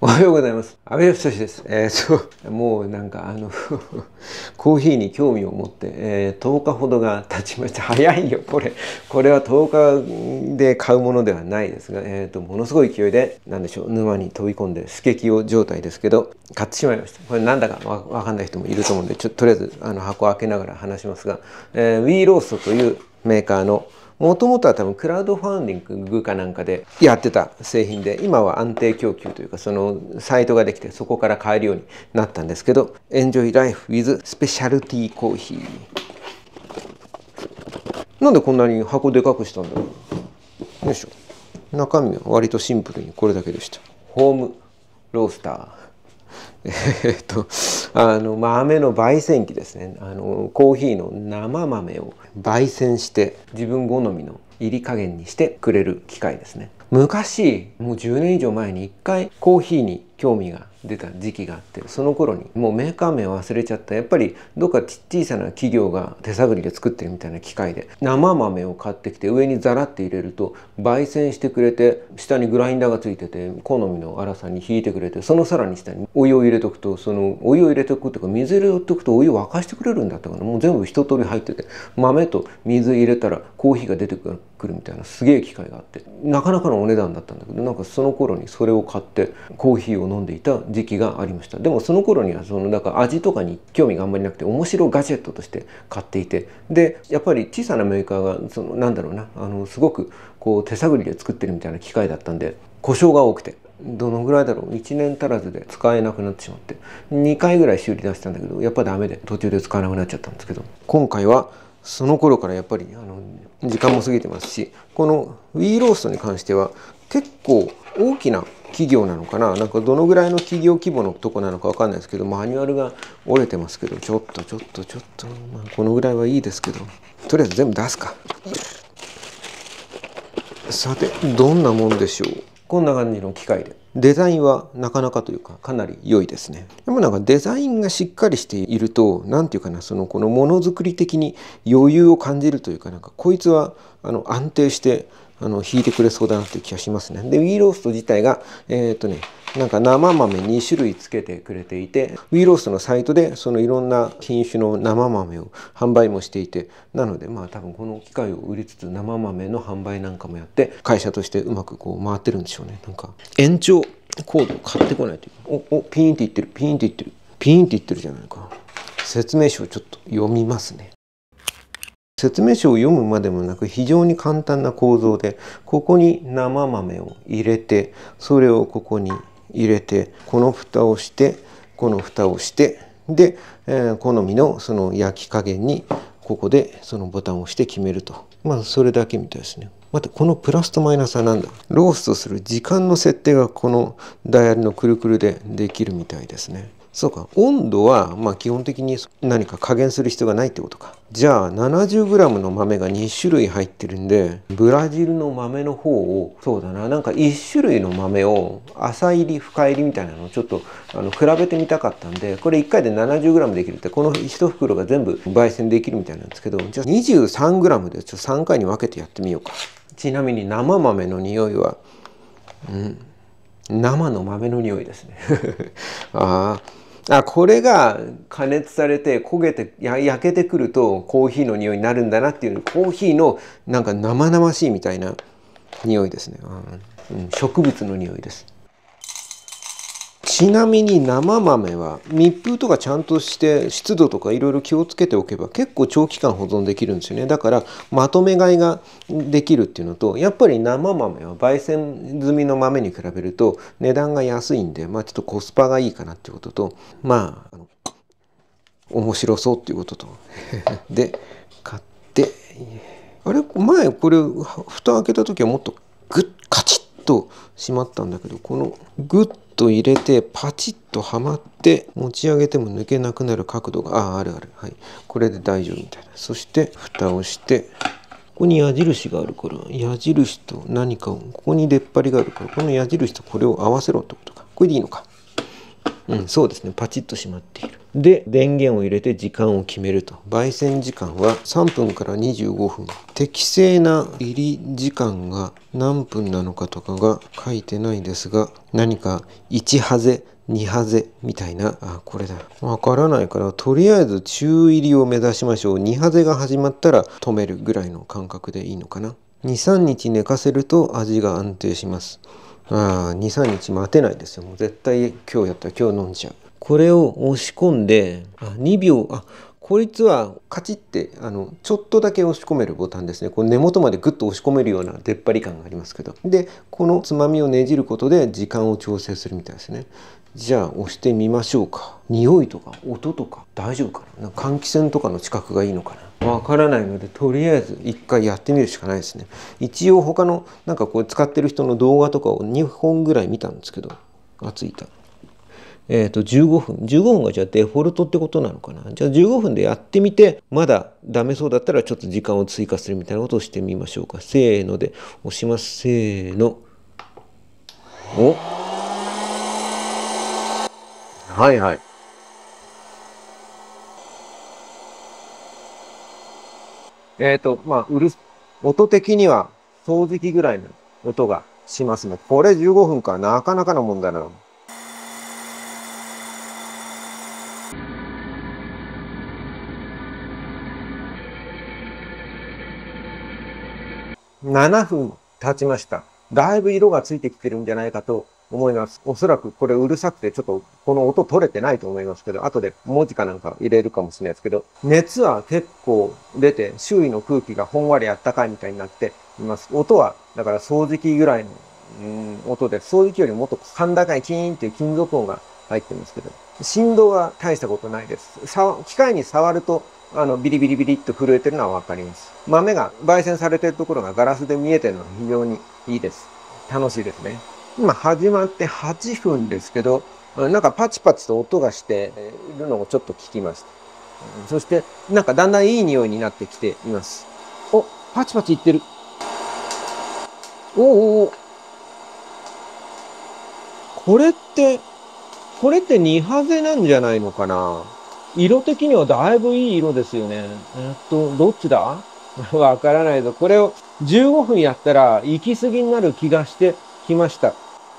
おはようございます。阿部康です。もうなんかコーヒーに興味を持って、10日ほどが経ちました。早いよ、これ。これは10日で買うものではないですが、ものすごい勢いで、なんでしょう、沼に飛び込んで、スケキヨ状態ですけど、買ってしまいました。これなんだかわかんない人もいると思うんで、とりあえず箱を開けながら話しますが、ウィーローストというメーカーのもともとは多分クラウドファンディングかなんかでやってた製品で、今は安定供給というか、そのサイトができてそこから買えるようになったんですけど、Enjoy Life with Specialty Coffee。なんでこんなに箱でかくしたんだろう。よいしょ。中身は割とシンプルにこれだけでした。ホームロースター。豆の焙煎機ですね。コーヒーの生豆を焙煎して自分好みの入り加減にしてくれる機械ですね。昔、もう10年以上前に1回コーヒーに興味が出た時期があって、その頃にもうメーカー名を忘れちゃった。やっぱりどっか小さな企業が手探りで作ってるみたいな機械で、生豆を買ってきて上にザラって入れると焙煎してくれて、下にグラインダーがついてて好みの粗さに引いてくれて、そのさらに下にお湯を入れとくと、そのお湯を入れておくとか水入れとくとお湯を沸かしてくれるんだったかな。もう全部一通り入ってて、豆と水入れたらコーヒーが出てくるみたいなすげえ機械があって、なかなかのお値段だったんだけど、なんかその頃にそれを買ってコーヒーを飲んでいた時期がありました。でもその頃にはだから味とかに興味があんまりなくて、面白ガジェットとして買っていて、でやっぱり小さなメーカーがなんだろうな、すごくこう手探りで作ってるみたいな機械だったんで、故障が多くて、どのぐらいだろう、1年足らずで使えなくなってしまって、2回ぐらい修理出したんだけど、やっぱダメで途中で使わなくなっちゃったんですけど、今回はその頃からやっぱり時間も過ぎてますし、このウィーローストに関しては結構大きな企業なのかな、なんかどのぐらいの企業規模のとこなのかわかんないですけど、マニュアルが折れてますけど、ちょっと、まあ、このぐらいはいいですけど、とりあえず全部出すか。さて、どんなもんでしょう。こんな感じの機械で、デザインはなかなかというかかなり良いですね。でもなんかデザインがしっかりしていると、なんていうかな、このものづくり的に余裕を感じるというか、なんかこいつは安定して弾いてくれそうだなっていう気がしますね。でウィーロースト自体がなんか生豆2種類つけてくれていて、ウィーローストのサイトでそのいろんな品種の生豆を販売もしていて、なのでまあ多分この機械を売りつつ生豆の販売なんかもやって、会社としてうまくこう回ってるんでしょうね。なんか延長コードを買ってこないという。ピーンっていってる、ピーンっていってる、ピーンっていってるじゃないか。説明書をちょっと読みますね。説明書を読むまでもなく非常に簡単な構造で、ここに生豆を入れて、それをここに入れて、この蓋をして、この蓋をして、で、好みのその焼き加減にここでそのボタンを押して決めると。まあそれだけみたいですね。またこのプラスとマイナスは何だ。ローストする時間の設定がこのダイヤルのくるくるでできるみたいですね。そうか、温度はまあ基本的に何か加減する必要がないってことか。じゃあ 70g の豆が2種類入ってるんで、ブラジルの豆の方を、そうだな、なんか1種類の豆を浅入り深入りみたいなのをちょっと比べてみたかったんで、これ1回で 70g できるって、この1袋が全部焙煎できるみたいなんですけど、じゃあ 23g でちょっと3回に分けてやってみようか。ちなみに生豆の匂いは、生の豆の匂いですね。これが加熱されて焦げて焼けてくるとコーヒーの匂いになるんだなっていう、コーヒーのなんか生々しいみたいな匂いですね。植物の匂いです。ちなみに生豆は密封とかちゃんとして湿度とかいろいろ気をつけておけば結構長期間保存できるんですよね。だからまとめ買いができるっていうのと、やっぱり生豆は焙煎済みの豆に比べると値段が安いんで、まあちょっとコスパがいいかなっていうことと、まあ面白そうっていうこととで買って、あれ前これ蓋開けた時はもっとグッカチッと閉まったんだけど、このグッと入れてパチッとはまって持ち上げても抜けなくなる角度がある、はい、これで大丈夫みたいな。そして蓋をして、ここに矢印があるから、矢印と何かを、ここに出っ張りがあるから、この矢印とこれを合わせろってことか。これでいいのか。 そうですね。パチッと閉まっている。で、電源を入れて時間を決めると。焙煎時間は3分から25分。適正な入り時間が何分なのかとかが書いてないですが、何か1ハゼ、2ハゼみたいな、これだ。わからないから、とりあえず中入りを目指しましょう。2ハゼが始まったら止めるぐらいの感覚でいいのかな。2、3日寝かせると味が安定します。2、3日待てないですよ。もう絶対今日やったら今日飲んじゃう。これを押し込んで、2秒、こいつはカチッてちょっとだけ押し込めるボタンですね。こう根元までグッと押し込めるような出っ張り感がありますけど。で、このつまみをねじることで時間を調整するみたいですね。じゃあ押してみましょうか。匂いとか音とか大丈夫かな。換気扇とかの近くがいいのかな。わからないので、とりあえず一回やってみるしかないですね。一応他のこう使ってる人の動画とかを2本ぐらい見たんですけど、ついた。15分。15分がじゃあデフォルトってことなのかな。じゃあ15分でやってみて、まだダメそうだったらちょっと時間を追加するみたいなことをしてみましょうか。せーので押します。せーの。お、はいはい。音的には掃除機ぐらいの音がしますね。これ15分か。なかなかのもんだな。7分経ちました。だいぶ色がついてきてるんじゃないかと思います。おそらくこれうるさくてちょっとこの音取れてないと思いますけど、後で文字かなんか入れるかもしれないですけど、熱は結構出て周囲の空気がほんわりあったかいみたいになっています。音はだから掃除機ぐらいの音で、掃除機よりもっと甲高いキーンっていう金属音が入ってますけど、振動は大したことないです。機械に触るとビリビリビリっと震えてるのはわかります。豆が焙煎されてるところがガラスで見えてるのが非常にいいです。楽しいですね。今始まって8分ですけど、パチパチと音がしているのをちょっと聞きました。そしてだんだんいい匂いになってきています。お、パチパチいってる。おお、これって、2ハゼなんじゃないのかな。色的にはだいぶいい色ですよね。どっちだわからないぞ。これを15分やったら行き過ぎになる気がしてきました。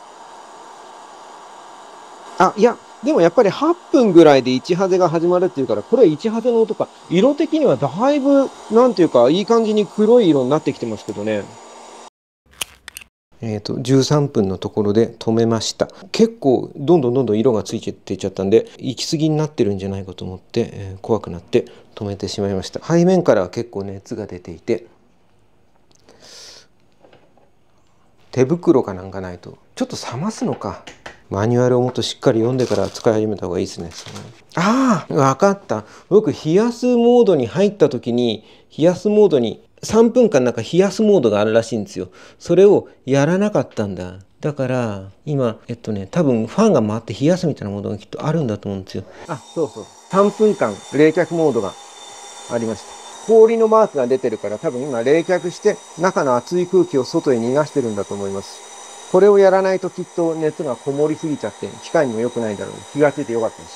いや、でもやっぱり8分ぐらいで1ハゼが始まるっていうから、これは1ハゼの音か。色的にはだいぶ、なんていうか、いい感じに黒い色になってきてますけどね。13分のところで止めました。結構どんどん色がついていっちゃったんで、行き過ぎになってるんじゃないかと思って、怖くなって止めてしまいました。背面からは結構熱が出ていて、手袋かなんかないとちょっと冷ますのか。マニュアルをもっとしっかり読んでから使い始めた方がいいですね。わかった。僕冷やすモードに入った時に、冷やすモードに3分間冷やすモードがあるらしいんですよ。それをやらなかったんだ。だから今多分ファンが回って冷やすみたいなモードがきっとあるんだと思うんですよ。そうそう。3分間冷却モードがありました。氷のマークが出てるから多分今冷却して中の熱い空気を外へ逃がしてるんだと思います。これをやらないときっと熱がこもりすぎちゃって機械にも良くないだろう。気がついてよかったです。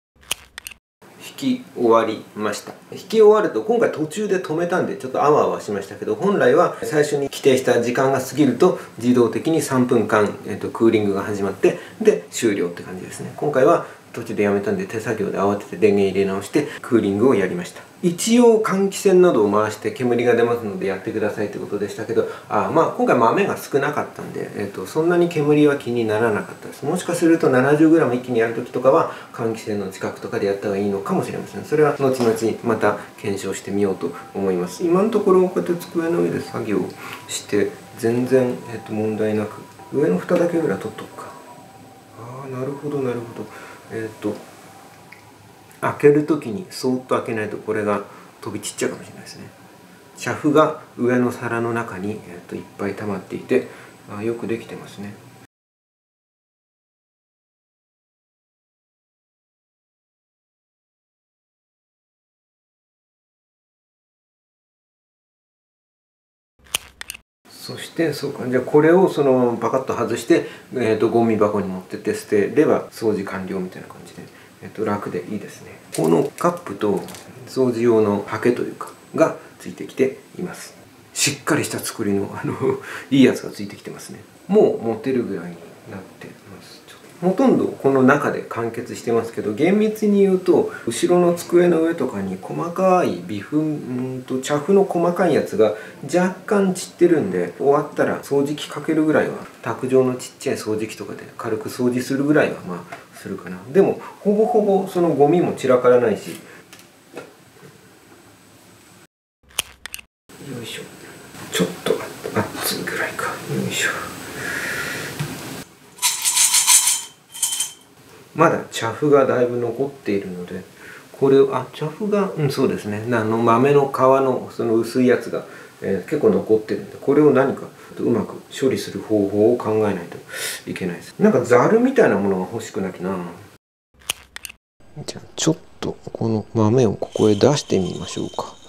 引き終わりました。引き終わると今回途中で止めたんでちょっとあわあわしましたけど、本来は最初に規定した時間が過ぎると自動的に3分間、クーリングが始まってで終了って感じですね。今回は途中でやめたんで手作業で慌てて電源入れ直してクーリングをやりました。一応換気扇などを回して煙が出ますのでやってくださいということでしたけど、今回豆が少なかったんで、そんなに煙は気にならなかったです。もしかすると 70g 一気にやるときとかは換気扇の近くとかでやった方がいいのかもしれません。それは後々また検証してみようと思います。今のところこうやって机の上で作業して全然、問題なく上の蓋だけぐらい取っとくか。なるほどなるほど。開ける時にそーっと開けないとこれが飛び散っちゃうかもしれないですね。シャフが上の皿の中に、いっぱい溜まっていてよくできてますね。 そしてそうか、じゃあこれをそのパカッと外して、ゴミ箱に持ってって捨てれば掃除完了みたいな感じで、楽でいいですね。このカップと掃除用のハケというかがついてきています。しっかりした作りのいいやつがついてきてますね。もう持てるぐらいになってます。ほとんどこの中で完結してますけど、厳密に言うと後ろの机の上とかに細かい微粉と茶粉の細かいやつが若干散ってるんで、終わったら掃除機かけるぐらいは、卓上のちっちゃい掃除機とかで軽く掃除するぐらいはまあするかな。でもほぼほぼそのゴミも散らからないし、よいしょ、ちょっと熱いぐらいか、よいしょ。まだ茶粉がだいぶ残っているので、これを茶粉がそうですね、豆の皮のその薄いやつが、結構残ってるんで、これを何かうまく処理する方法を考えないといけないです。なんかざるみたいなものが欲しくなきな。じゃあちょっとこの豆をここへ出してみましょうか。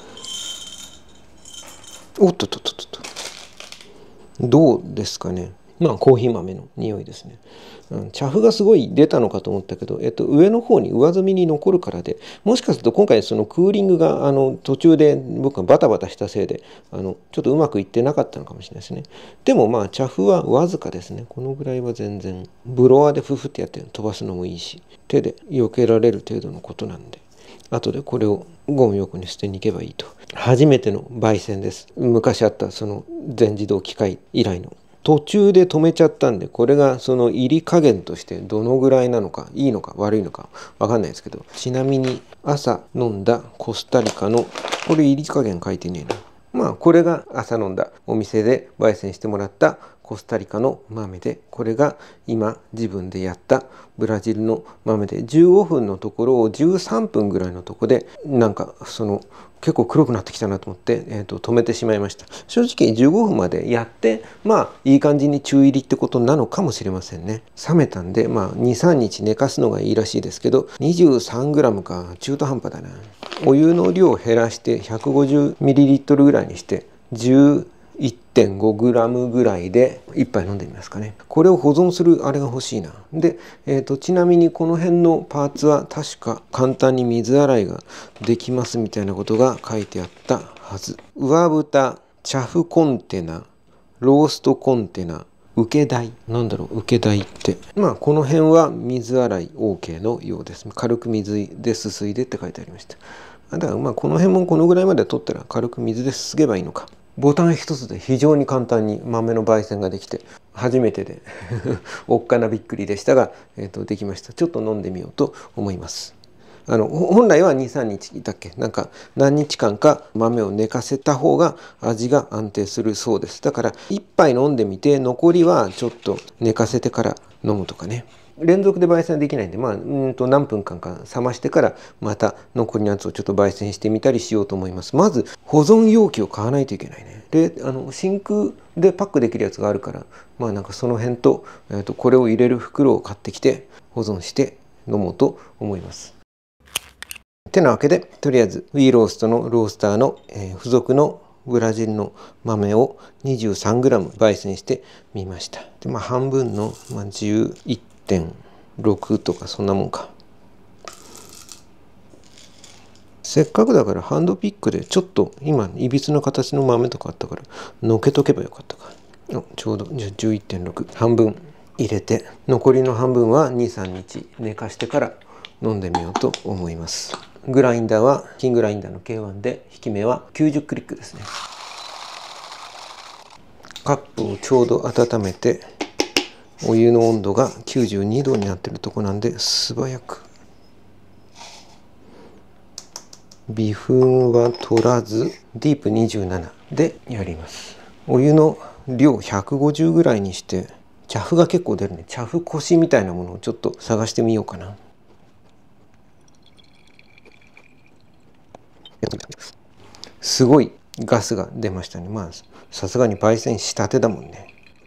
おっとっとっとっと、どうですかね。まあコーヒー豆の匂いですね。茶粉がすごい出たのかと思ったけど、上の方に上澄みに残るからで、もしかすると今回そのクーリングが途中で僕がバタバタしたせいでちょっとうまくいってなかったのかもしれないですね。でもまあ茶粉はわずかですね。このぐらいは全然ブロワーでフフってやって飛ばすのもいいし、手で避けられる程度のことなんで、後でこれをゴミ箱に捨てに行けばいいと。初めての焙煎です。昔あったその全自動機械以来の。途中で止めちゃったんで、これがその入り加減としてどのぐらいなのか、いいのか悪いのかわかんないですけど、ちなみに朝飲んだコスタリカの、これ入り加減書いてねえな。まあこれが朝飲んだお店で焙煎してもらったコスタリカの豆で、これが今自分でやったブラジルの豆で、15分のところを13分ぐらいのとこでなんかその結構黒くなってきたなと思って、止めてしまいました。正直15分までやってまあいい感じに中入りってことなのかもしれませんね。冷めたんでまあ 2,3 日寝かすのがいいらしいですけど、 23g か中途半端だな。お湯の量を減らして 150ml ぐらいにして11.5g ぐらいで1杯飲んでみますかね。これを保存するあれが欲しいな。で、ちなみにこの辺のパーツは確か簡単に水洗いができますみたいなことが書いてあったはず。上蓋、茶粉コンテナ、ローストコンテナ、受け台、なんだろう、受け台って、まあこの辺は水洗い OK のようです。軽く水ですすいでって書いてありました。だからまあこの辺もこのぐらいまで取ったら軽く水ですすげばいいのか。ボタン一つで非常に簡単に豆の焙煎ができて、初めてでおっかなびっくりでしたが、できました。ちょっと飲んでみようと思います。本来は 2,3 日だっけ、なんか何日間か豆を寝かせた方が味が安定するそうです。だから1杯飲んでみて、残りはちょっと寝かせてから飲むとかね。連続で焙煎できないんで、まあ何分間か冷ましてからまた残りのやつをちょっと焙煎してみたりしようと思います。まず保存容器を買わないといけないね。で真空でパックできるやつがあるから、まあなんかその辺と、これを入れる袋を買ってきて保存して飲もうと思います。てなわけで、とりあえずウィーローストのロースターの、付属のブラジルの豆を 23g 焙煎してみました。で、まあ半分の、11.6 とかそんなもんか。せっかくだからハンドピックでちょっと今いびつな形の豆とかあったからのけとけばよかったか。ちょうどじゃあ 11.6 半分入れて、残りの半分は 2,3 日寝かしてから飲んでみようと思います。グラインダーはキングラインダーの K1 で、引き目は90クリックですね。カップをちょうど温めて、お湯の温度が92度になっているとこなんで、素早く微粉は取らずディープ27でやります。お湯の量150ぐらいにして、茶粉が結構出るね。茶粉こしみたいなものをちょっと探してみようかな。すごいガスが出ましたね。まあさすがに焙煎したてだもんね。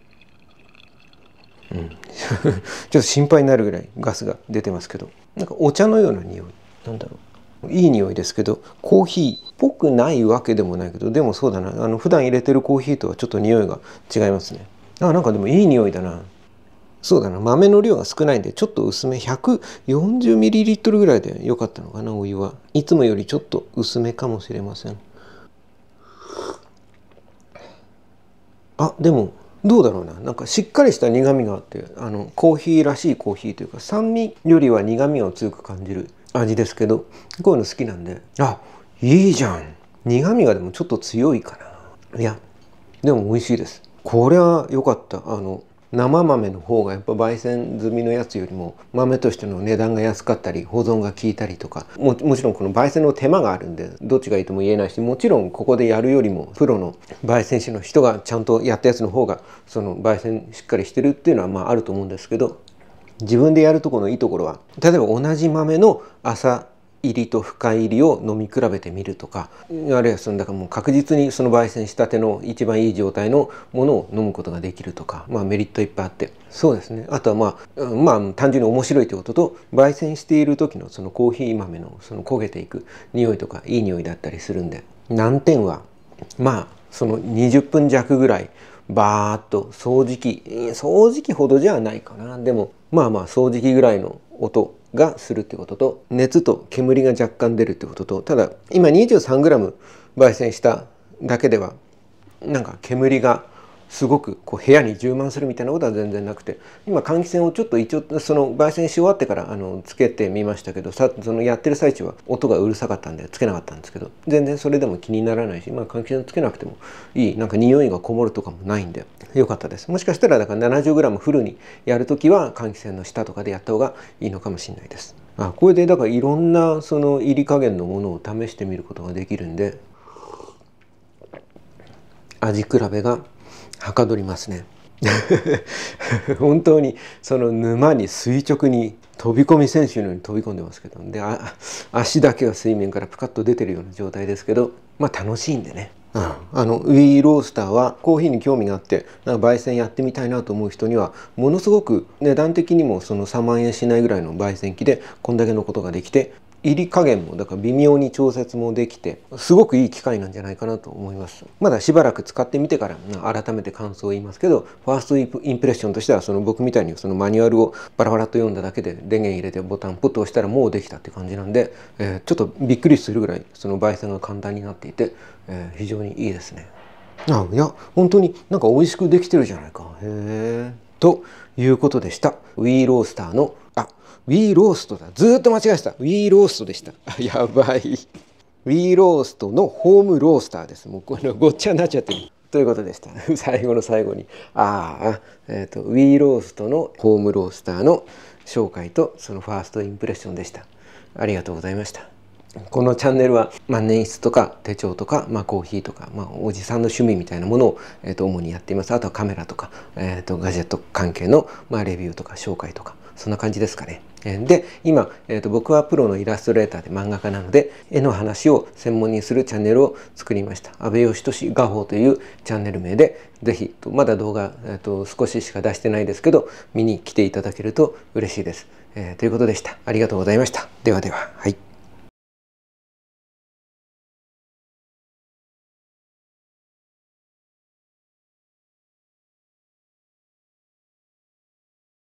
ちょっと心配になるぐらいガスが出てますけど、なんかお茶のような匂い。なんだろう。 いい匂いですけど、コーヒーっぽくないわけでもないけど、でもそうだな、普段入れてるコーヒーとはちょっと匂いが違いますね。なんかでもいい匂いだな。そうだな、豆の量が少ないんでちょっと薄め、 140ml ぐらいでよかったのかな。お湯はいつもよりちょっと薄めかもしれません。でもどうだろうな、なんかしっかりした苦みがあって、コーヒーらしいコーヒーというか、酸味よりは苦みを強く感じる味ですけど、こういうの好きなんで、いいじゃん。苦みがでもちょっと強いかな。いやでも美味しいです。これは良かった。生豆の方がやっぱ焙煎済みのやつよりも豆としての値段が安かったり、保存が効いたりとか、もちろんこの焙煎の手間があるんでどっちがいいとも言えないし、もちろんここでやるよりもプロの焙煎士の人がちゃんとやったやつの方がその焙煎しっかりしてるっていうのはあると思うんですけど、自分でやるところのいいところは、例えば同じ豆の朝入りと深入りを飲み比べてみるとか、あるいはだからもう確実にその焙煎したての一番いい状態のものを飲むことができるとか、メリットいっぱいあって、そうですね。あとは単純に面白いということと、焙煎している時のそのコーヒー豆のその焦げていく匂いとかいい匂いだったりするんで、難点はその20分弱ぐらいバーッと掃除機ほどじゃないかな。でも掃除機ぐらいの音がするってことと、熱と煙が若干出るってことと、ただ今 23g 焙煎しただけではなんか煙がすごく部屋に充満するみたいなことは全然なくて、今換気扇をちょっと一応その焙煎し終わってからつけてみましたけど、そのやってる最中は音がうるさかったんでつけなかったんですけど、全然それでも気にならないし、換気扇つけなくてもいい、なんか匂いがこもるとかもないんでよかったです。もしかしたらだから 70g フルにやるときは換気扇の下とかでやった方がいいのかもしれないです。これでだからいろんなその入り加減のものを試してみることができるんで、味比べがはかどりますね。本当にその沼に垂直に飛び込み選手のように飛び込んでますけど、で足だけは水面からプカッと出てるような状態ですけど、楽しいんでね。ウィーロースターはコーヒーに興味があって焙煎やってみたいなと思う人にはものすごく値段的にもその3万円しないぐらいの焙煎機でこんだけのことができて、入り加減もだから微妙に調節もできて、すごくいい機械なんじゃないかなと思います。まだしばらく使ってみてから改めて感想を言いますけど、ファーストインプレッションとしては、その僕みたいにそのマニュアルをバラバラと読んだだけで電源入れてボタンポッと押したらもうできたって感じなんで、ちょっとびっくりするぐらいその焙煎が簡単になっていて、非常にいいですね。いや本当になんか美味しくできてるじゃないか。ということでした。ウィーロースターのウィーローストだ。ずーっと間違えてた。ウィーローストでした。やばい。ウィーローストのホームロースターです。もうこれごっちゃになっちゃってる。ということでした。最後の最後に。ウィーローストのホームロースターの紹介とそのファーストインプレッションでした。ありがとうございました。このチャンネルは、年筆とか手帳とか、コーヒーとか、おじさんの趣味みたいなものを、主にやっています。あとはカメラとか、ガジェット関係の、レビューとか紹介とか、そんな感じですかね。で、今、僕はプロのイラストレーターで漫画家なので、絵の話を専門にするチャンネルを作りました。阿部義俊画報というチャンネル名で、ぜひ、まだ動画、少ししか出してないですけど、見に来ていただけると嬉しいです。ということでした。ありがとうございました。ではでは。はい。